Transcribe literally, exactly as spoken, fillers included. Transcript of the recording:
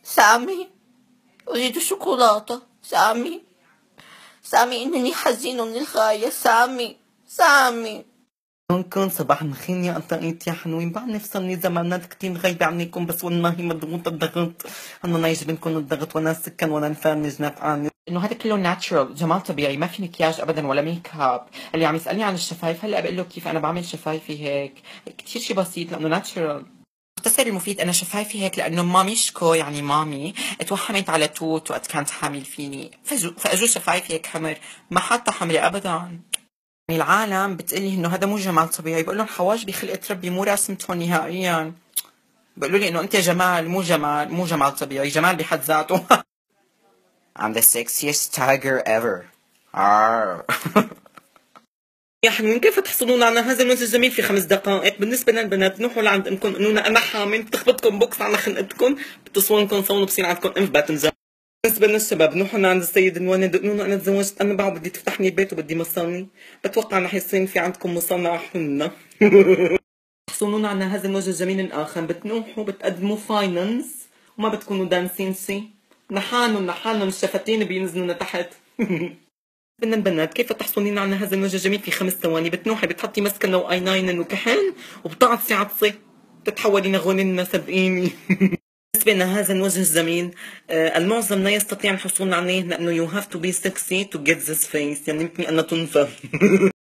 سامي، أريد شوكولاتة. سامي، سامي، إنني حزين للغاية. سامي، سامي. كون صباح الخير يا قطاقيت يا حلوين، بعرف صار لي زمانات كتير غايبة عنكم، بس والله مضغوطة الضغط. أنا ما يجبنكم الضغط ولا السكن ولا الفرنج نفعاني. إنه هذا كله ناتشرال، جمال طبيعي، ما في مكياج أبدا ولا ميك اب. اللي عم يسألني عن الشفايف هلا بقول له كيف أنا بعمل شفايفي هيك، كتير شي بسيط لأنه ناتشرال. مختصر المفيد أنا شفايفي هيك لأنه مامي شكو، يعني مامي توحمت على توت وقت كانت حامل فيني، فجو فأجو شفايفي هيك حمر، ما حاطة حمرة أبدا. العالم بتقلي انه هذا مو جمال طبيعي، بقول لهم حواجبي خلقة ربي مو رسمتهم نهائيا. بقولوا لي انه انت جمال، مو جمال، مو جمال طبيعي، جمال بحد ذاته. I'm the sexiest tiger ever. آه. يا حلوين، كيف تحصلون على هذا المنتج الجميل في خمس دقائق؟ بالنسبة للبنات نوحوا لعند امكم انه انا حامل، بتخبطكم بوكس على خنقتكم، بتصورونكم صونوا بصير عندكم انف باذنجان. بالنسبة للشباب نروح عند السيد المولد قولوا له أنا تزوجت أنا بعد بدي تفتحني البيت وبدي مصاري، بتوقع رح يصير في عندكم مصنع حنة. تحصلون على هذا الوجه الجميل الآخر، بتنوحوا بتقدموا فاينانس وما بتكونوا دانسين سي، نحانن نحانن الشفتين بينزلوا لتحت. بدنا البنات كيف تحصلين على هذا الوجه الجميل في خمس ثواني؟ بتنوحي بتحطي مسكنة واي لاينر وكحل وبتعطسي عطسة بتتحولي لغنينة صدقيني. بالنسبة لهذا الوجه الجميل، آه المعظم لا يستطيع الحصول عليه لأنه you have to be sexy to get this face، يعني يمكن أن تنفى.